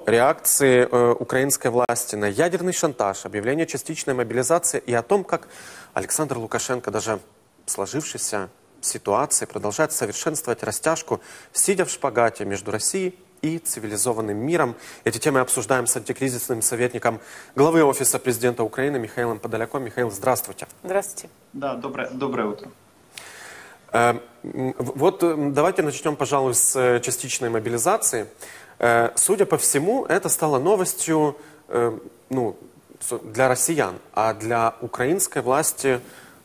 реакции украинской власти на ядерный шантаж, объявление частичной мобилизации и о том, как Александр Лукашенко даже в сложившейся ситуации продолжает совершенствовать растяжку, сидя в шпагате между Россией и цивилизованным миром. Эти темы обсуждаем с антикризисным советником главы Офиса президента Украины Михаилом Подоляком. Михаил, здравствуйте. Здравствуйте. Да, доброе утро. Вот давайте начнем, пожалуй, с частичной мобилизации. Судя по всему, это стало новостью для россиян, а для украинской власти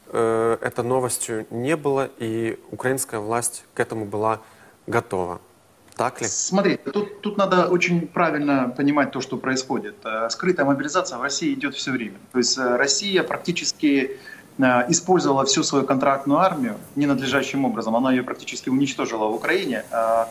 это новостью не было, и украинская власть к этому была готова. Так ли? Смотрите, тут надо очень правильно понимать то, что происходит. Скрытая мобилизация в России идет все время. То есть Россия практически использовала всю свою контрактную армию ненадлежащим образом. Она ее практически уничтожила в Украине.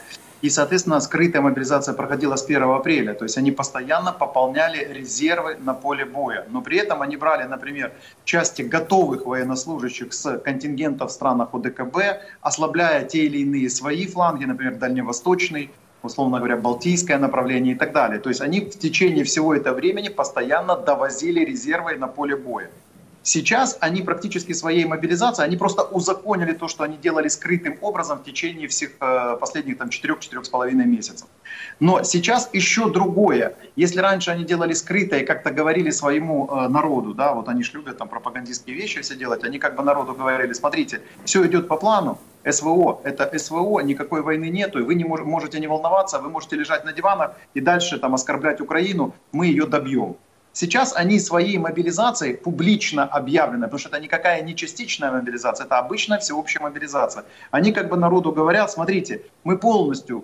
И, соответственно, скрытая мобилизация проходила с 1 апреля. То есть они постоянно пополняли резервы на поле боя. Но при этом они брали, например, части готовых военнослужащих с контингентов в странах ОДКБ, ослабляя те или иные свои фланги, например, дальневосточный, условно говоря, балтийское направление и так далее. То есть они в течение всего этого времени постоянно довозили резервы на поле боя. Сейчас они практически своей мобилизацией, они просто узаконили то, что они делали скрытым образом в течение всех последних 4-4,5 месяцев. Но сейчас еще другое. Если раньше они делали скрыто и как-то говорили своему народу, да, вот они ж любят там пропагандистские вещи все делать, они как бы народу говорили: смотрите, все идет по плану, СВО, это СВО, никакой войны нету, и вы не можете не волноваться, вы можете лежать на диванах и дальше там оскорблять Украину, мы ее добьем. Сейчас они своей мобилизацией публично объявлены, потому что это никакая не частичная мобилизация, это обычная всеобщая мобилизация. Они как бы народу говорят: смотрите, мы полностью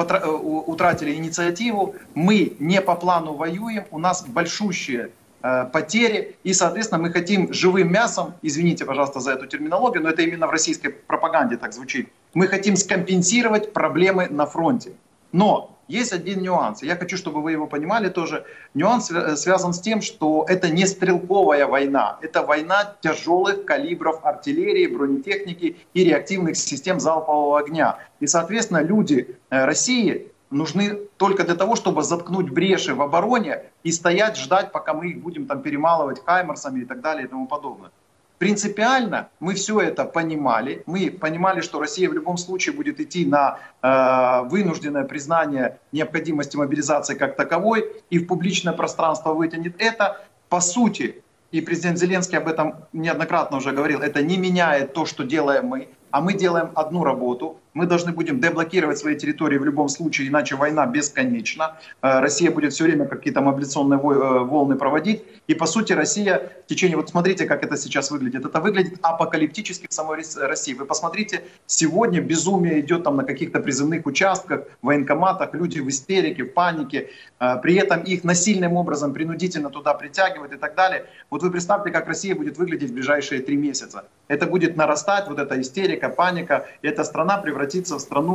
утратили инициативу, мы не по плану воюем, у нас большущие потери, и, соответственно, мы хотим живым мясом, извините, пожалуйста, за эту терминологию, но это именно в российской пропаганде так звучит, мы хотим скомпенсировать проблемы на фронте. Но есть один нюанс, я хочу, чтобы вы его понимали тоже. Нюанс связан с тем, что это не стрелковая война, это война тяжелых калибров артиллерии, бронетехники и реактивных систем залпового огня. И, соответственно, люди России нужны только для того, чтобы заткнуть бреши в обороне и стоять, ждать, пока мы их будем там перемалывать хаймерсами и так далее и тому подобное. Принципиально мы все это понимали. Мы понимали, что Россия в любом случае будет идти на вынужденное признание необходимости мобилизации как таковой и в публичное пространство вытянет это. По сути, и президент Зеленский об этом неоднократно уже говорил, это не меняет то, что делаем мы. А мы делаем одну работу. Мы должны будем деблокировать свои территории в любом случае, иначе война бесконечна. Россия будет все время какие-то мобилизационные волны проводить. И по сути Россия в течение... Вот смотрите, как это сейчас выглядит. Это выглядит апокалиптически в самой России. Вы посмотрите, сегодня безумие идет там на каких-то призывных участках, в военкоматах. Люди в истерике, в панике. При этом их насильным образом принудительно туда притягивают и так далее. Вот вы представьте, как Россия будет выглядеть в ближайшие 3 месяца. Это будет нарастать, вот эта истерика, паника. И эта страна превратится в страну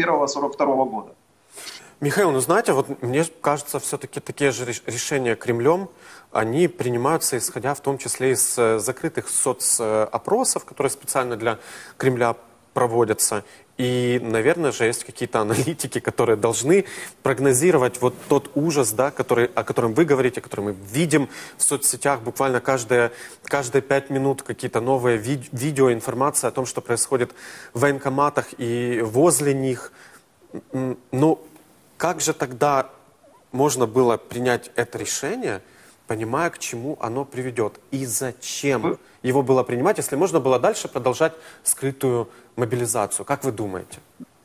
41-42 года. Михаил, ну знаете, вот мне кажется, все-таки такие же решения Кремлем, они принимаются, исходя в том числе из закрытых соцопросов, которые специально для Кремля проводятся. И, наверное же, есть какие-то аналитики, которые должны прогнозировать вот тот ужас, да, о котором вы говорите, который мы видим в соцсетях буквально каждые 5 минут, какие-то новые видео, информация о том, что происходит в военкоматах и возле них. Ну, как же тогда можно было принять это решение, понимая, к чему оно приведет? И зачем его было принимать, если можно было дальше продолжать скрытую мобилизацию? Как вы думаете?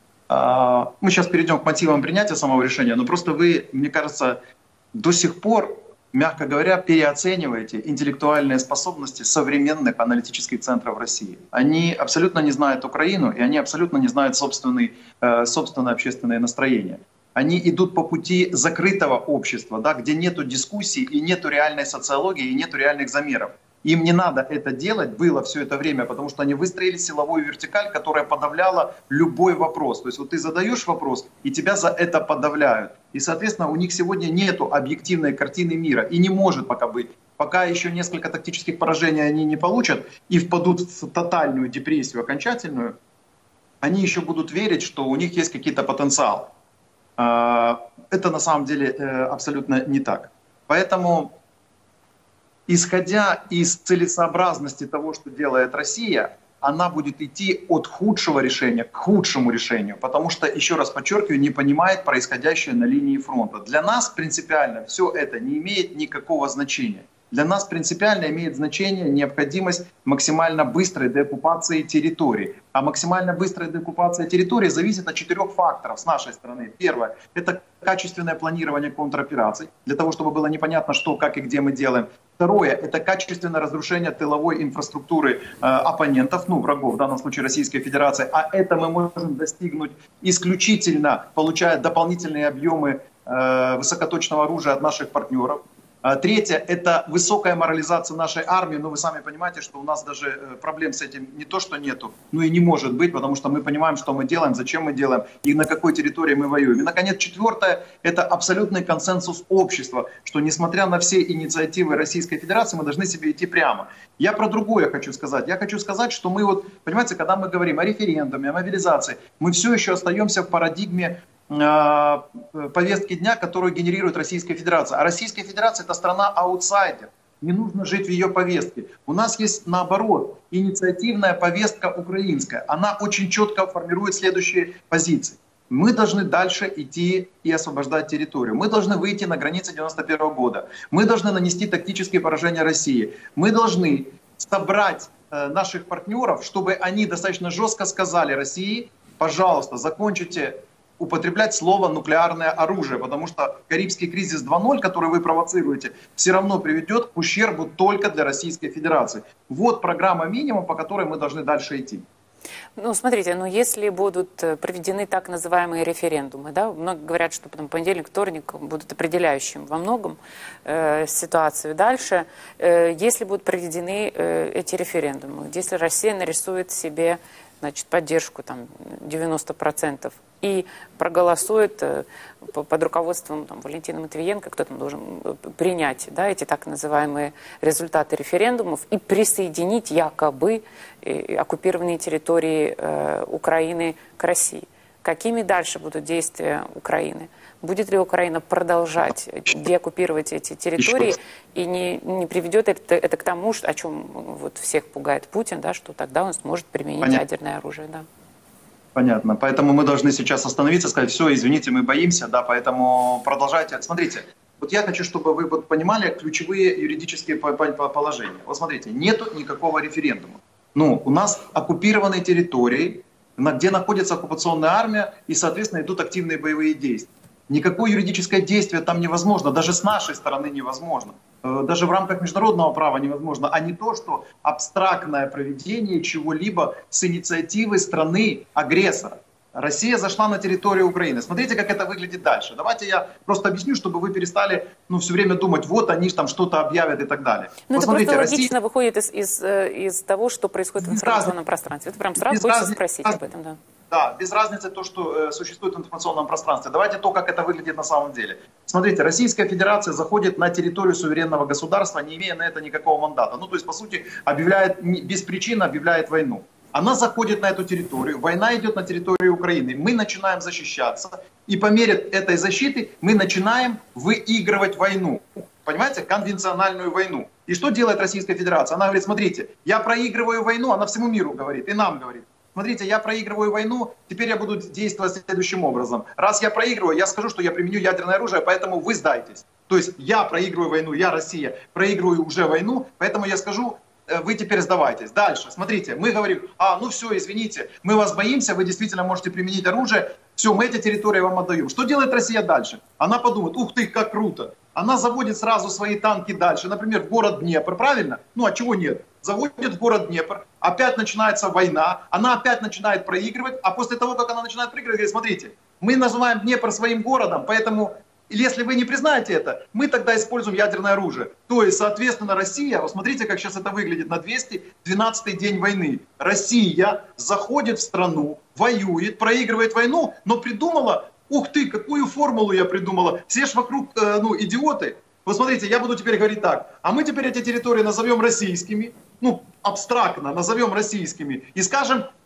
Мы сейчас перейдем к мотивам принятия самого решения, но просто вы, мне кажется, до сих пор, мягко говоря, переоцениваете интеллектуальные способности современных аналитических центров России. Они абсолютно не знают Украину, и они абсолютно не знают собственное общественное настроение. Они идут по пути закрытого общества, да, где нету дискуссий и нету реальной социологии, и нету реальных замеров. Им не надо это делать было все это время, потому что они выстроили силовую вертикаль, которая подавляла любой вопрос. То есть вот ты задаешь вопрос, и тебя за это подавляют. И, соответственно, у них сегодня нету объективной картины мира. И не может пока быть. Пока еще несколько тактических поражений они не получат и впадут в тотальную депрессию окончательную, они еще будут верить, что у них есть какие-то потенциалы. Это на самом деле абсолютно не так. Поэтому, исходя из целесообразности того, что делает Россия, она будет идти от худшего решения к худшему решению, потому что, еще раз подчеркиваю, не понимает происходящее на линии фронта. Для нас принципиально все это не имеет никакого значения. Для нас принципиально имеет значение необходимость максимально быстрой деоккупации территории. А максимально быстрая деоккупация территории зависит от 4 факторов с нашей стороны. Первое – это качественное планирование контропераций, для того, чтобы было непонятно, что, как и где мы делаем. Второе – это качественное разрушение тыловой инфраструктуры оппонентов, врагов, в данном случае Российской Федерации. А это мы можем достигнуть исключительно, получая дополнительные объемы высокоточного оружия от наших партнеров. Третье – это высокая морализация нашей армии. Но вы сами понимаете, что у нас даже проблем с этим не то, что нету, но и не может быть, потому что мы понимаем, что мы делаем, зачем мы делаем и на какой территории мы воюем. И, наконец, четвертое – это абсолютный консенсус общества, что, несмотря на все инициативы Российской Федерации, мы должны себе идти прямо. Я про другое хочу сказать. Я хочу сказать, что мы понимаете, когда мы говорим о референдуме, о мобилизации, мы все еще остаемся в парадигме повестки дня, которую генерирует Российская Федерация. А Российская Федерация – это страна-аутсайдер. Не нужно жить в ее повестке. У нас есть, наоборот, инициативная повестка украинская. Она очень четко формирует следующие позиции. Мы должны дальше идти и освобождать территорию. Мы должны выйти на границы 1991 года. Мы должны нанести тактические поражения России. Мы должны собрать наших партнеров, чтобы они достаточно жестко сказали России: пожалуйста, закончите употреблять слово «нуклеарное оружие», потому что Карибский кризис 2.0, который вы провоцируете, все равно приведет к ущербу только для Российской Федерации. Вот программа минимум, по которой мы должны дальше идти. Смотрите, если будут проведены так называемые референдумы, да, многие говорят, что потом понедельник, вторник будут определяющим во многом ситуацию дальше, если будут проведены эти референдумы, если Россия нарисует себе, поддержку 90% и проголосует под руководством Валентина Матвиенко, кто там должен принять эти так называемые результаты референдумов и присоединить якобы оккупированные территории Украины к России. Какими дальше будут действия Украины? Будет ли Украина продолжать деоккупировать эти территории и не приведет это к тому, о чем всех пугает Путин, что тогда он сможет применить ядерное оружие? Да. Понятно. Поэтому мы должны сейчас остановиться, сказать: все, извините, мы боимся, поэтому продолжайте. Смотрите, я хочу, чтобы вы понимали ключевые юридические положения. Смотрите, нету никакого референдума. У нас оккупированные территории, где находится оккупационная армия, и, соответственно, идут активные боевые действия. Никакое юридическое действие там невозможно, даже с нашей стороны невозможно. Даже в рамках международного права невозможно, а не то, что абстрактное проведение чего-либо с инициативы страны-агрессора. Россия зашла на территорию Украины. Смотрите, как это выглядит дальше. Давайте я просто объясню, чтобы вы перестали все время думать: вот они там что-то объявят и так далее. Это просто логично выходит из того, что происходит в информационном пространстве. Это прям сразу хочется спросить об этом. Да. Да, без разницы то, что существует в информационном пространстве. Давайте то, как это выглядит на самом деле. Смотрите, Российская Федерация заходит на территорию суверенного государства, не имея на это никакого мандата. То есть, по сути, без причины объявляет войну. Она заходит на эту территорию, война идет на территории Украины. Мы начинаем защищаться, и по мере этой защиты мы начинаем выигрывать войну. Понимаете, конвенциональную войну. И что делает Российская Федерация? Она говорит: смотрите, я проигрываю войну, она всему миру говорит, и нам говорит: смотрите, я проигрываю войну, теперь я буду действовать следующим образом. Раз я проигрываю, я скажу, что я применю ядерное оружие, поэтому вы сдайтесь. То есть я проигрываю войну, я, Россия, проигрываю уже войну, поэтому я скажу: вы теперь сдавайтесь. Дальше, смотрите, мы говорим: все, извините, мы вас боимся, вы действительно можете применить оружие, все, мы эти территории вам отдаем. Что делает Россия дальше? Она подумает: ух ты, как круто. Она заводит сразу свои танки дальше, например, в город Днепр, правильно? А чего нет? Заводит в город Днепр, опять начинается война, она опять начинает проигрывать, а после того, как она начинает проигрывать, говорит: смотрите, мы называем Днепр своим городом, поэтому если вы не признаете это, мы тогда используем ядерное оружие. То есть, соответственно, Россия, смотрите, как сейчас это выглядит на 212-й день войны. Россия заходит в страну, воюет, проигрывает войну, но придумала: ух ты, какую формулу я придумала, все ж вокруг идиоты. Вот смотрите, я буду теперь говорить так: а мы теперь эти территории назовем российскими, абстрактно назовем российскими, и скажем: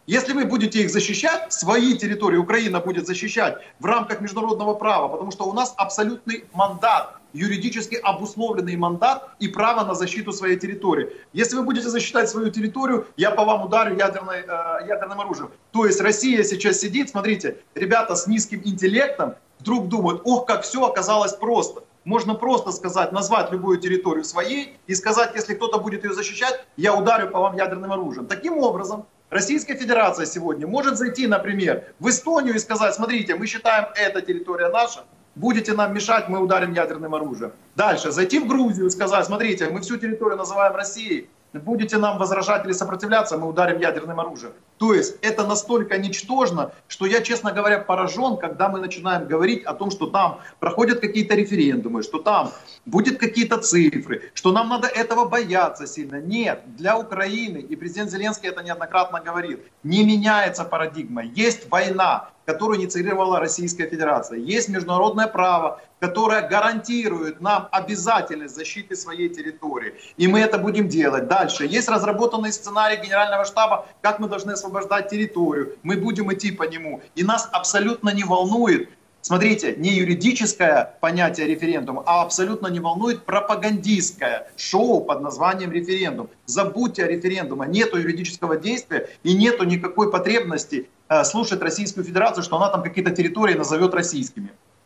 Если вы будете их защищать, свои территории Украина будет защищать в рамках международного права, потому что у нас абсолютный мандат, юридически обусловленный мандат и право на защиту своей территории. Если вы будете защищать свою территорию, я по вам ударю ядерным оружием. То есть Россия сейчас сидит, смотрите, ребята с низким интеллектом вдруг думают, ох, как все оказалось просто. Можно просто сказать, назвать любую территорию своей и сказать, если кто-то будет ее защищать, я ударю по вам ядерным оружием. Таким образом, Российская Федерация сегодня может зайти, например, в Эстонию и сказать, смотрите, мы считаем, эта территория наша, будете нам мешать, мы ударим ядерным оружием. Дальше, зайти в Грузию и сказать, смотрите, мы всю территорию называем Россией, будете нам возражать или сопротивляться, мы ударим ядерным оружием. То есть это настолько ничтожно, что я, честно говоря, поражен, когда мы начинаем говорить о том, что там проходят какие-то референдумы, что там будут какие-то цифры, что нам надо этого бояться сильно. Нет, для Украины, и президент Зеленский это неоднократно говорил, не меняется парадигма. Есть война, которую инициировала Российская Федерация. Есть международное право, которое гарантирует нам обязательность защиты своей территории. И мы это будем делать. Дальше. Есть разработанный сценарий Генерального штаба, как мы должны освобождать территорию. Мы будем идти по нему. И нас абсолютно не волнует, смотрите, не юридическое понятие референдума, а абсолютно не волнует пропагандистское шоу под названием референдум. Забудьте о референдуме. Нету юридического действия и нету никакой потребности слушать Российскую Федерацию, что она там какие-то территории назовет российскими.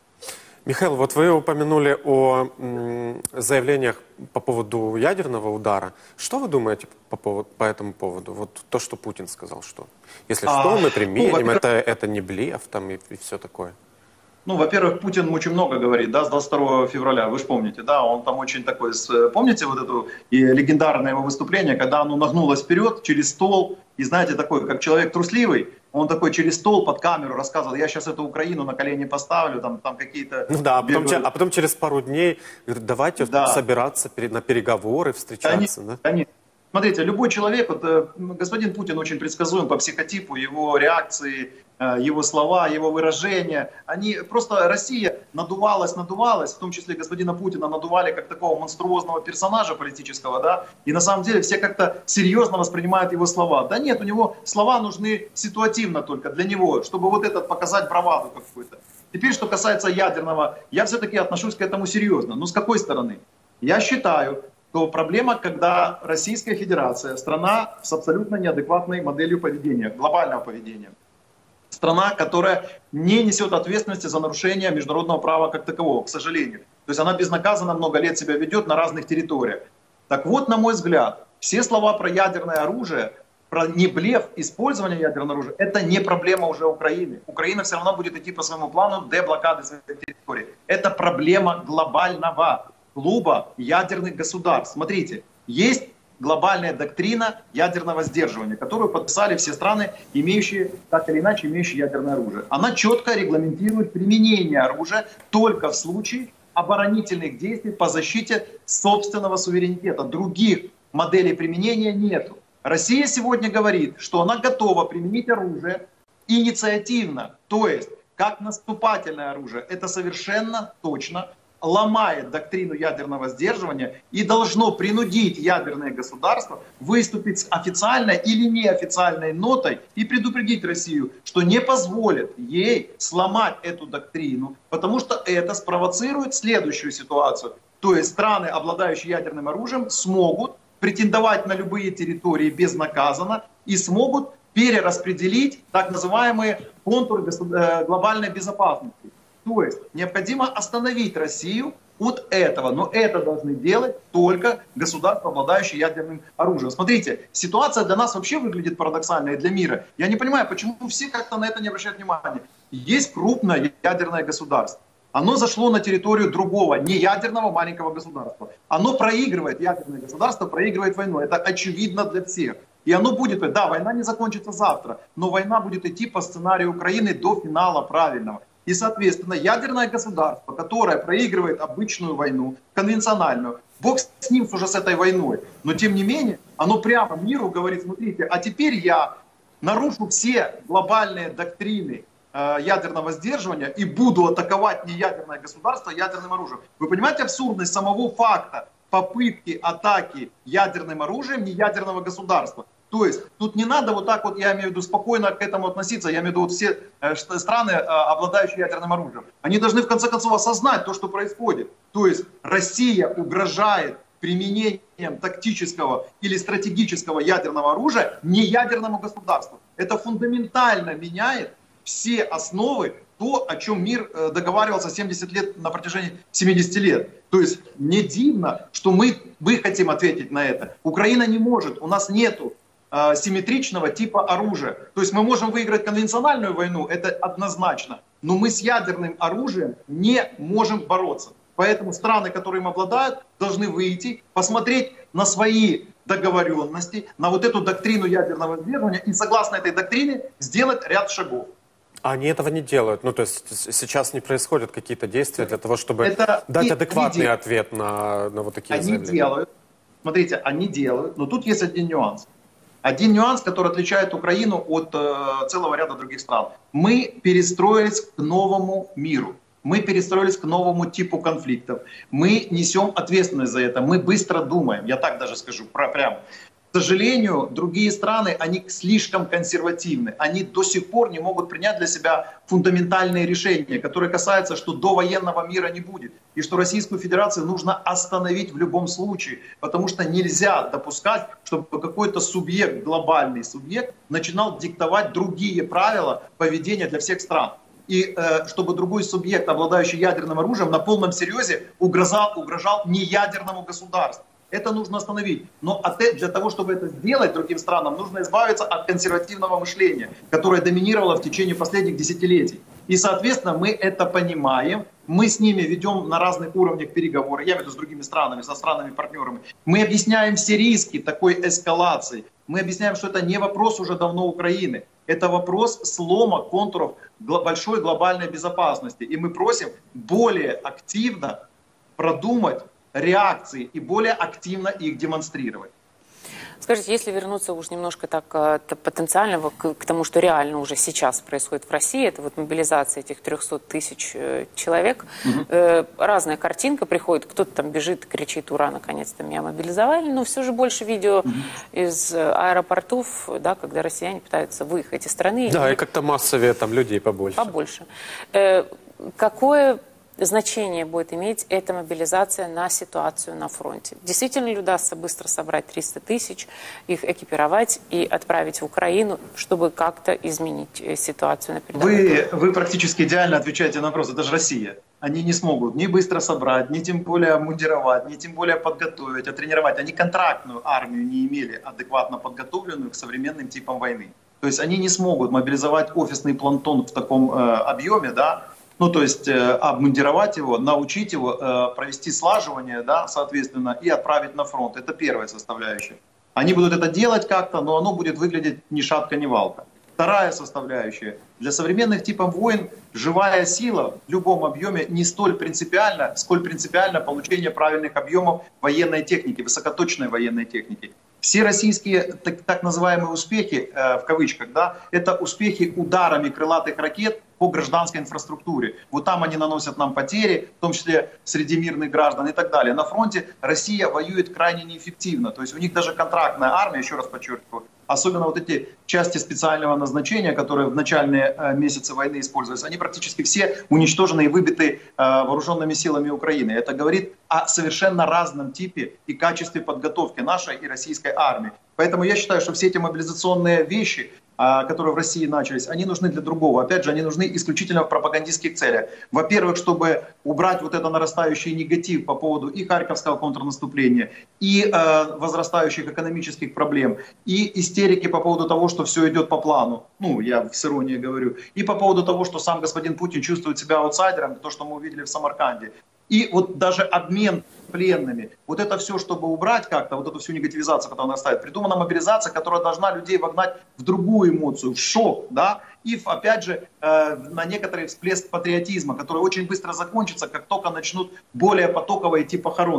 Михаил, вот вы упомянули о заявлениях по поводу ядерного удара. Что вы думаете по этому поводу? Вот то, что Путин сказал, что если что, мы применим, это не блеф там и все такое. Ну, во-первых, Путин очень много говорит, да, с 22 февраля, вы же помните, да, он там очень такой, помните вот это легендарное его выступление, когда оно нагнулось вперед через стол, и знаете, такой, как человек трусливый, он такой через стол под камеру рассказывал, я сейчас эту Украину на колени поставлю, там какие-то... Ну да, а потом через пару дней говорит, давайте собираться на переговоры, встречаться. Конечно. Смотрите, любой человек, вот, господин Путин очень предсказуем по психотипу, его реакции, его слова, его выражения. Просто Россия надувалась, в том числе господина Путина надували как такого монструозного персонажа политического, да, и на самом деле все как-то серьезно воспринимают его слова. Да нет, у него слова нужны ситуативно только для него, чтобы вот этот показать браваду какую-то. Теперь, что касается ядерного, я все-таки отношусь к этому серьезно. Но с какой стороны? Я считаю, что проблема, когда Российская Федерация, страна с абсолютно неадекватной моделью поведения, глобального поведения, страна, которая не несет ответственности за нарушение международного права как такового, к сожалению. То есть она безнаказанно много лет себя ведет на разных территориях. Так вот, на мой взгляд, все слова про ядерное оружие, про не блеф использования ядерного оружия, это не проблема уже Украины. Украина все равно будет идти по своему плану деблокады своей территории. Это проблема глобального клуба ядерных государств. Смотрите, есть глобальная доктрина ядерного сдерживания, которую подписали все страны, имеющие, так или иначе, имеющие ядерное оружие. Она четко регламентирует применение оружия только в случае оборонительных действий по защите собственного суверенитета. Других моделей применения нету. Россия сегодня говорит, что она готова применить оружие инициативно, то есть как наступательное оружие. Это совершенно точно ломает доктрину ядерного сдерживания и должно принудить ядерное государство выступить с официальной или неофициальной нотой и предупредить Россию, что не позволит ей сломать эту доктрину, потому что это спровоцирует следующую ситуацию. То есть страны, обладающие ядерным оружием, смогут претендовать на любые территории безнаказанно и смогут перераспределить так называемые контуры глобальной безопасности. То есть необходимо остановить Россию от этого, но это должны делать только государства, обладающие ядерным оружием. Смотрите, ситуация для нас вообще выглядит парадоксальной для мира. Я не понимаю, почему все как-то на это не обращают внимания. Есть крупное ядерное государство. Оно зашло на территорию другого, не ядерного маленького государства. Оно проигрывает, ядерное государство проигрывает войну. Это очевидно для всех. И оно будет, да, война не закончится завтра, но война будет идти по сценарию Украины до финала правильного. И, соответственно, ядерное государство, которое проигрывает обычную войну, конвенциональную, бог с ним уже с этой войной, но тем не менее, оно прямо миру говорит, смотрите, а теперь я нарушу все глобальные доктрины ядерного сдерживания и буду атаковать не ядерное государство, а ядерным оружием. Вы понимаете абсурдность самого факта попытки атаки ядерным оружием не ядерного государства? То есть тут не надо вот так вот, я имею в виду, спокойно к этому относиться. Я имею в виду вот все страны, обладающие ядерным оружием. Они должны в конце концов осознать то, что происходит. То есть Россия угрожает применением тактического или стратегического ядерного оружия неядерному государству. Это фундаментально меняет все основы, то, о чем мир договаривался 70 лет на протяжении 70 лет. То есть не дивно, что мы хотим ответить на это. Украина не может, у нас нету симметричного типа оружия. То есть мы можем выиграть конвенциональную войну, это однозначно, но мы с ядерным оружием не можем бороться. Поэтому страны, которые им обладают, должны выйти, посмотреть на свои договоренности, на вот эту доктрину ядерного сдерживания и согласно этой доктрине сделать ряд шагов. А они этого не делают? Ну, то есть сейчас не происходят какие-то действия для того, чтобы дать адекватный ответ на вот такие заявления? Они делают, смотрите, они делают, но тут есть один нюанс. Один нюанс, который отличает Украину от целого ряда других стран. Мы перестроились к новому миру. Мы перестроились к новому типу конфликтов. Мы несем ответственность за это. Мы быстро думаем. Я так даже скажу прямо. К сожалению, другие страны, они слишком консервативны. Они до сих пор не могут принять для себя фундаментальные решения, которые касаются, что довоенного мира не будет. И что Российскую Федерацию нужно остановить в любом случае. Потому что нельзя допускать, чтобы какой-то субъект, глобальный субъект, начинал диктовать другие правила поведения для всех стран. И чтобы другой субъект, обладающий ядерным оружием, на полном серьезе угрожал неядерному государству. Это нужно остановить. Но для того, чтобы это сделать другим странам, нужно избавиться от консервативного мышления, которое доминировало в течение последних десятилетий. И, соответственно, мы это понимаем. Мы с ними ведем на разных уровнях переговоры, я имею в виду с другими странами, со странами-партнерами. Мы объясняем все риски такой эскалации. Мы объясняем, что это не вопрос уже давно Украины. Это вопрос слома контуров большой глобальной безопасности. И мы просим более активно продумать реакции и более активно их демонстрировать. Скажите, если вернуться уж немножко так потенциально к тому, что реально уже сейчас происходит в России, это вот мобилизация этих 300 тысяч человек, разная картинка приходит, кто-то там бежит, кричит: ура, наконец-то меня мобилизовали, но все же больше видео из аэропортов, да, когда россияне пытаются выехать из страны. Да, и как-то массовее там людей побольше. Побольше. Какое значение будет иметь эта мобилизация на ситуацию на фронте? Действительно ли удастся быстро собрать 300 тысяч, их экипировать и отправить в Украину, чтобы как-то изменить ситуацию на передовой? Вы практически идеально отвечаете на вопрос. Это же Россия. Они не смогут ни быстро собрать, ни тем более обмундировать, ни тем более подготовить, оттренировать. Они контрактную армию не имели адекватно подготовленную к современным типам войны. То есть они не смогут мобилизовать офисный плантон в таком объеме, да, ну, то есть обмундировать его, научить его, провести слаживание, да, соответственно, и отправить на фронт. Это первая составляющая. Они будут это делать как-то, но оно будет выглядеть ни шатка, ни валка. Вторая составляющая. Для современных типов войн живая сила в любом объеме не столь принципиальна, сколь принципиально получение правильных объемов военной техники, высокоточной военной техники. Все российские так называемые успехи, в кавычках, да, это успехи ударами крылатых ракет по гражданской инфраструктуре. Вот там они наносят нам потери, в том числе среди мирных граждан и так далее. На фронте Россия воюет крайне неэффективно. То есть у них даже контрактная армия, еще раз подчеркиваю, особенно вот эти части специального назначения, которые в начальные месяцы войны использовались, они практически все уничтожены и выбиты вооруженными силами Украины. Это говорит о совершенно разном типе и качестве подготовки нашей и российской армии. Поэтому я считаю, что все эти мобилизационные вещи, которые в России начались, они нужны для другого. Опять же, они нужны исключительно в пропагандистских целях. Во-первых, чтобы убрать вот это нарастающий негатив по поводу и харьковского контрнаступления, и возрастающих экономических проблем, и истерики по поводу того, что все идет по плану. Ну, я с иронией говорю. И по поводу того, что сам господин Путин чувствует себя аутсайдером, то, что мы увидели в Самарканде. И вот даже обмен пленными, вот это все, чтобы убрать как-то, вот эту всю негативизацию, которая нарастает, придумана мобилизация, которая должна людей вогнать в другую эмоцию, в шок, да, и опять же на некоторый всплеск патриотизма, который очень быстро закончится, как только начнут более потоково идти похоронки.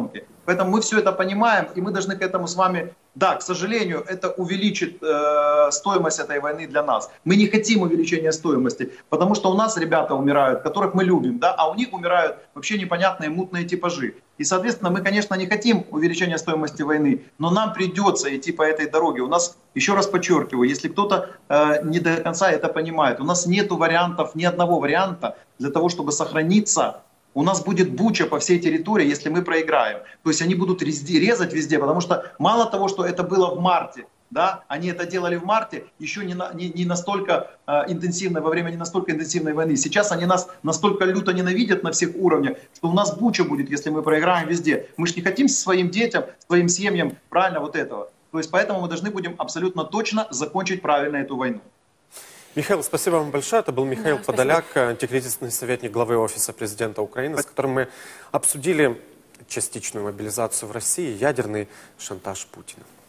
Поэтому мы все это понимаем, и мы должны к этому с вами... Да, к сожалению, это увеличит стоимость этой войны для нас. Мы не хотим увеличения стоимости, потому что у нас ребята умирают, которых мы любим, да, а у них умирают вообще непонятные мутные типажи. И, соответственно, мы, конечно, не хотим увеличения стоимости войны, но нам придется идти по этой дороге. У нас, еще раз подчеркиваю, если кто-то не до конца это понимает, у нас нет вариантов, ни одного варианта для того, чтобы сохраниться. У нас будет буча по всей территории, если мы проиграем. То есть они будут резать везде, потому что мало того, что это было в марте, да, они это делали в марте, еще не настолько интенсивно, во время не настолько интенсивной войны. Сейчас они нас настолько люто ненавидят на всех уровнях, что у нас буча будет, если мы проиграем везде. Мы же не хотим своим детям, своим семьям правильно вот этого. То есть поэтому мы должны будем абсолютно точно закончить правильно эту войну. Михаил, спасибо вам большое. Это был Михаил Подоляк, антикризисный советник главы Офиса президента Украины, с которым мы обсудили частичную мобилизацию в России и ядерный шантаж Путина.